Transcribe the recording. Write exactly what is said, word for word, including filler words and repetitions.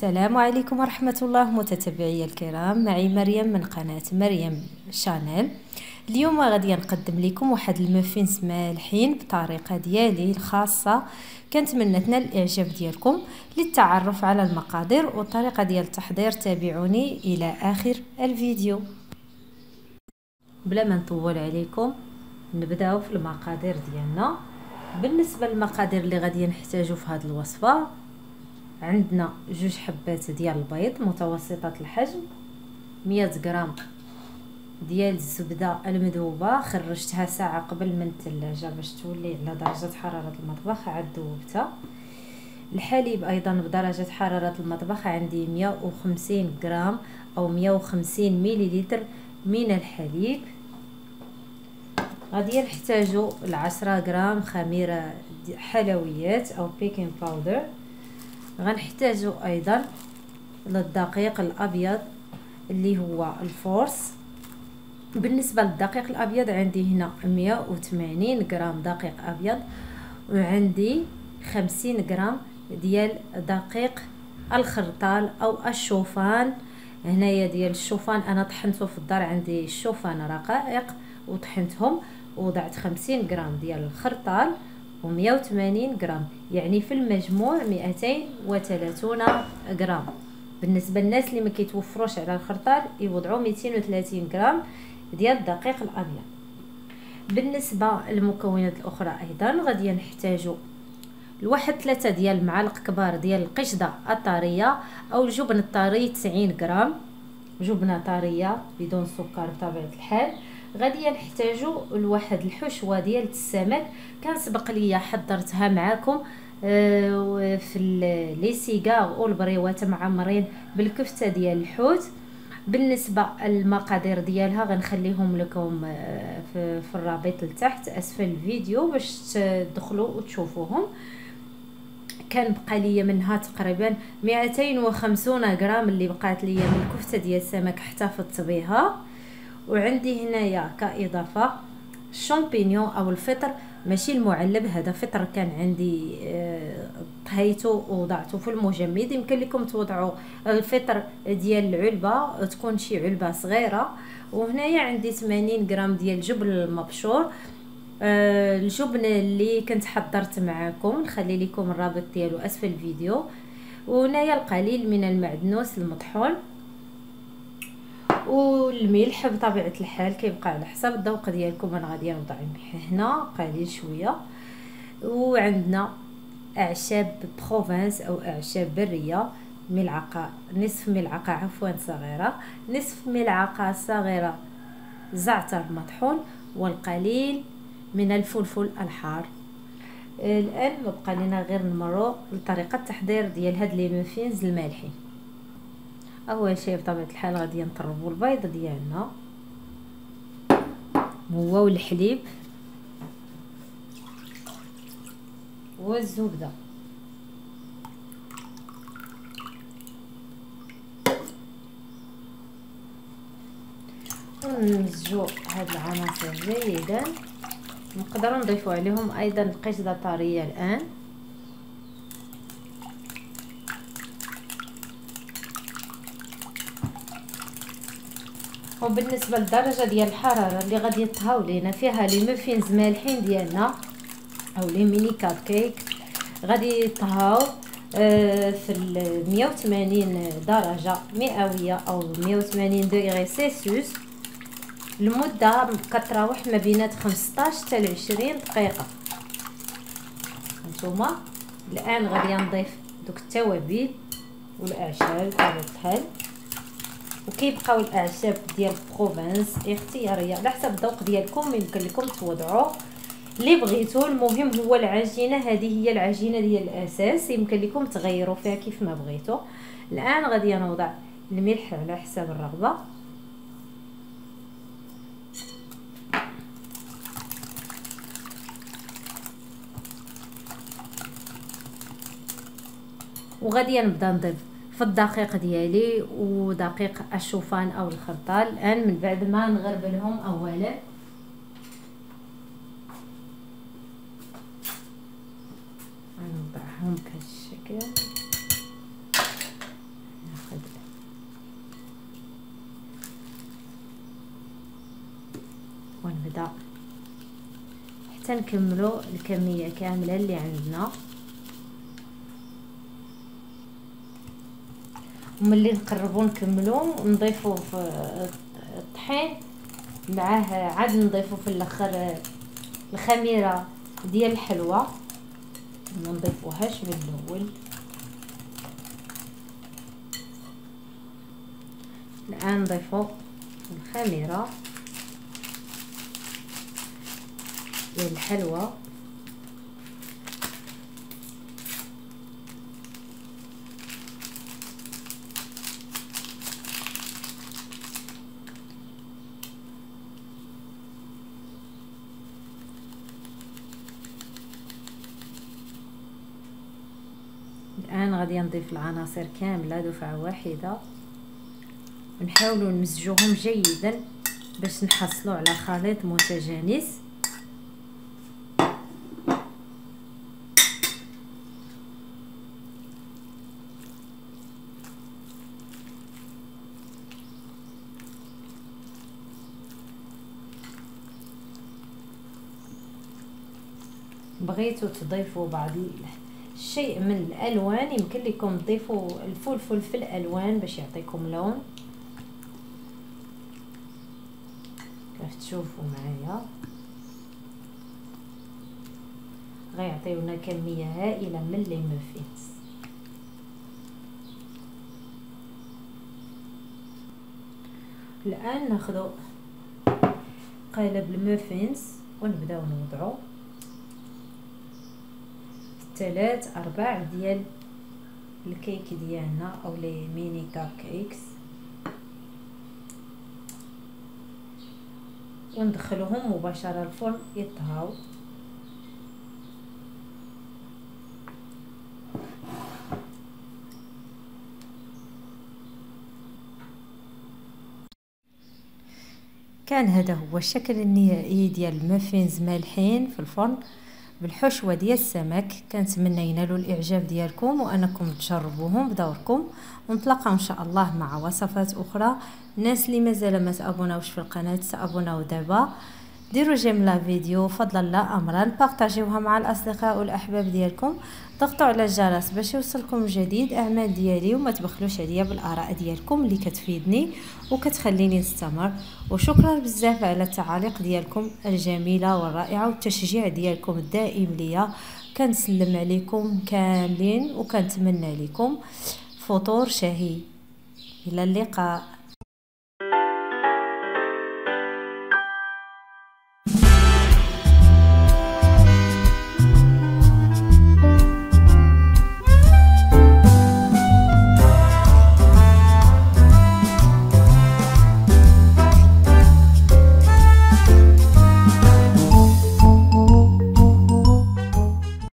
السلام عليكم ورحمة الله متتبعي الكرام، معي مريم من قناة مريم شانيل. اليوم غادي نقدم لكم واحد المافينز مالحين بطريقة ديالي الخاصة. كنتمنى تنال الاعجاب ديالكم. للتعرف على المقادير والطريقة ديال التحضير تابعوني الى اخر الفيديو. بلا ما نطول عليكم نبداو في المقادير ديالنا. بالنسبة للمقادير اللي غادي نحتاجو في هذه الوصفة، عندنا جوج حبات ديال البيض متوسطة الحجم، مية غرام ديال الزبدة المذوبة خرجتها ساعة قبل من الثلاجة باش تولي على درجة حرارة المطبخ عاد ذوبتها. الحليب ايضا بدرجة حرارة المطبخ عندي مية وخمسين غرام او مية وخمسين مليلتر من الحليب. غادي نحتاجو العشرة غرام خميرة حلويات او بيكنج باودر. غنحتاجو ايضا للدقيق الابيض اللي هو الفورس. بالنسبه للدقيق الابيض عندي هنا مية وثمانين غرام دقيق ابيض، وعندي خمسين غرام ديال دقيق الخرطال او الشوفان. هنايا ديال الشوفان انا طحنته في الدار، عندي الشوفان رقائق وطحنتهم، ووضعت خمسين غرام ديال الخرطال ومية وثمانين غرام، يعني في المجموع مئتين وثلاثين غرام. بالنسبه للناس اللي ما كيتوفروش على الخرطال يوضعوا مئتين وثلاثين غرام ديال الدقيق الابيض. بالنسبه للمكونات الاخرى ايضا غادي نحتاجوا الواحد ثلاثة ديال المعالق كبار ديال القشده الطريه او الجبن الطري تسعين غرام، جبنه طريه بدون سكر بطبيعه الحال. غادي نحتاجوا لواحد الحشوه ديال السمك، كان سبق ليا حضرتها معكم في لي سيغار والبريوات معمرين بالكفته ديال الحوت. بالنسبه للمقادير ديالها غنخليهم لكم في الرابط لتحت اسفل الفيديو باش تدخلوا وتشوفوهم. كان بقى ليا منها تقريبا مئتين وخمسين غرام اللي بقات ليا من الكفته ديال السمك احتفظت بها. وعندي هنايا كاضافه الشامبينيون او الفطر، ماشي المعلب، هذا فطر كان عندي طهيته ووضعته في المجمد. يمكن لكم توضعوا الفطر ديال العلبه، تكون شي علبه صغيره. وهنايا عندي ثمانين غرام ديال الجبن المبشور، الجبن اللي كنت حضرت معكم نخلي لكم الرابط ديالو اسفل الفيديو. وهنايا القليل من المعدنوس المطحون، والملح بطبيعه الحال كيبقى على حسب الذوق ديالكم. انا غادي نوضع الملح هنا قليل شويه. وعندنا اعشاب بروفانس او اعشاب بريه، ملعقه نصف ملعقه عفوا صغيره، نصف ملعقه صغيره زعتر مطحون، والقليل من الفلفل الحار. الان بقى لنا غير نمروا لطريقه التحضير ديال هاد لي مافينز المالحين. اول شيء بطبيعه الحال غادي نطربوا البيض ديالنا هو والحليب والزبده. ونمزجوا هاد العناصر جيدا. نقدروا نضيفوا عليهم ايضا القشده طريه الان. وبالنسبه للدرجه ديال الحراره اللي غادي يطهاو لينا فيها لي مافينز مالحين ديالنا او لي ميني كاب كيك، غادي يطهاو في مية وثمانين درجه مئويه او مية وثمانين دوغري سيلسيوس لمده كتراوح ما بينات خمسطاش حتى عشرين دقيقه. هانتوما الان غادي نضيف دوك التوابل والاعشاب بطبيعه الحال، وكيبقاو الاعشاب ديال بروفانس اختياريه على حسب الذوق ديالكم. يمكن لكم توضعوا اللي بغيتوا، المهم هو العجينه هذه هي العجينه ديال الاساس، يمكن لكم تغيروا فيها كيف ما بغيتوا. الان غادي نوضع الملح على حسب الرغبه، وغادي نبدا نضيف في الدقيق ديالي ودقيق الشوفان او الخرطال. الان من بعد ما نغربلهم اولا نوضعهم بهذا الشكل. وحده حتى نكملوا الكميه كامله اللي عندنا. وملي نقربوا نكملوا نضيفوا في الطحين معاه، عاد نضيفوا في الاخر الخميره ديال الحلوى، ما نضيفوهاش من الاول. الان نضيفوا الخميره ديال الحلوى الان. غادي نضيف العناصر كامله دفعه واحده ونحاولوا نمزجوهم جيدا باش نحصلوا على خليط متجانس. بغيتوا تضيفوا بعض الشيء من الالوان يمكن لكم تضيفوا الفلفل في الالوان باش يعطيكم لون كيف تشوفوا معايا. غيعطيونا كميه هائله من لي مافينز. الان ناخذ قالب المافينز ونبداو نوضعوا ثلاث ارباع ديال الكيك ديالنا او لي ميني كاب كيكس، وندخلوهم مباشره الفرن يطهاو. كان هذا هو الشكل النهائي ديال المافينز مالحين في الفرن بالحشوه ديال السمك. كنتمنى ينالوا الاعجاب ديالكم وانكم تجربوهم بدوركم، ونتلاقاو ان شاء الله مع وصفات اخرى. الناس اللي مازال ما تابوناوش في القناه تابوناو دابا، ديروا جيم لا فيديو فضلا لا امرا، بارطاجيوها مع الاصدقاء والاحباب ديالكم، ضغطوا على الجرس باش يوصلكم جديد اعمال ديالي، وما تبخلوش عليا بالاراء ديالكم اللي كتفيدني وكتخليني نستمر. وشكرا بزاف على التعاليق ديالكم الجميله والرائعه والتشجيع ديالكم الدائم ليا. كنسلم عليكم كاملين وكنتمنى لكم فطور شهي. الى اللقاء.